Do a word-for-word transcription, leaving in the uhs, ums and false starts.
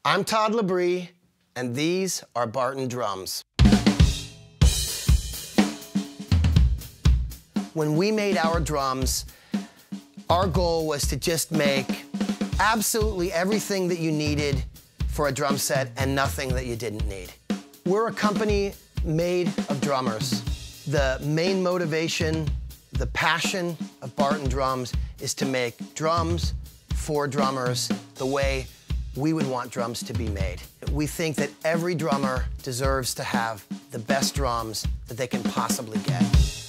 I'm Todd LaBrie, and these are Barton drums. When we made our drums, our goal was to just make absolutely everything that you needed for a drum set and nothing that you didn't need. We're a company made of drummers. The main motivation, the passion of Barton drums is to make drums for drummers the way we would want drums to be made. We think that every drummer deserves to have the best drums that they can possibly get.